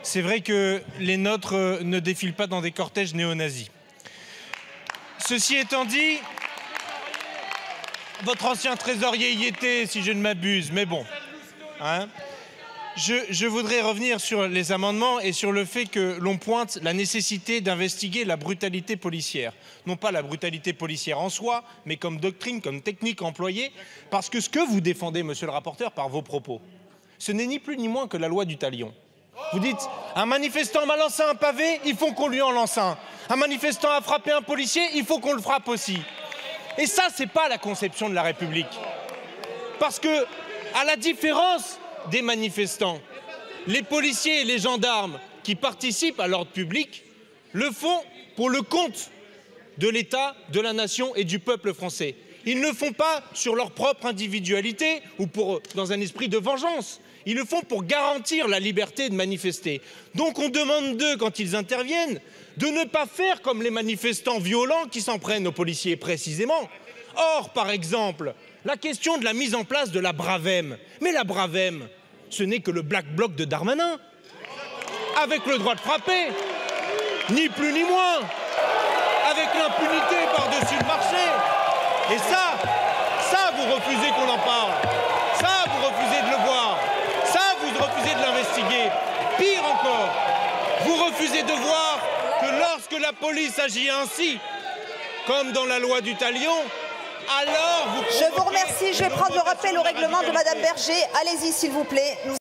C'est vrai que les nôtres ne défilent pas dans des cortèges néo-nazis. Ceci étant dit, votre ancien trésorier y était, si je ne m'abuse, mais bon. Hein, je voudrais revenir sur les amendements et sur le fait que l'on pointe la nécessité d'investiguer la brutalité policière. Non pas la brutalité policière en soi, mais comme doctrine, comme technique employée, parce que ce que vous défendez, monsieur le rapporteur, par vos propos, ce n'est ni plus ni moins que la loi du talion. Vous dites, un manifestant m'a lancé un pavé, il faut qu'on lui en lance un. Un manifestant a frappé un policier, il faut qu'on le frappe aussi. Et ça, c'est pas la conception de la République. Parce que, à la différence des manifestants, les policiers et les gendarmes qui participent à l'ordre public le font pour le compte de l'État, de la nation et du peuple français. Ils ne le font pas sur leur propre individualité ou dans un esprit de vengeance. Ils le font pour garantir la liberté de manifester. Donc on demande d'eux, quand ils interviennent, de ne pas faire comme les manifestants violents qui s'en prennent aux policiers précisément. Or, par exemple, la question de la mise en place de la Bravem. Mais la Bravem, ce n'est que le Black Bloc de Darmanin, avec le droit de frapper, ni plus ni moins, avec l'impunité par-dessus le marché. Et ça, vous refusez qu'on en parle. Ça, vous refusez de le voir. Ça, vous refusez de l'investiguer. Pire encore, vous refusez de voir que lorsque la police agit ainsi, comme dans la loi du talion, alors vous... Je vous remercie. Je vais prendre le rappel au règlement de Madame Berger. Allez-y, s'il vous plaît.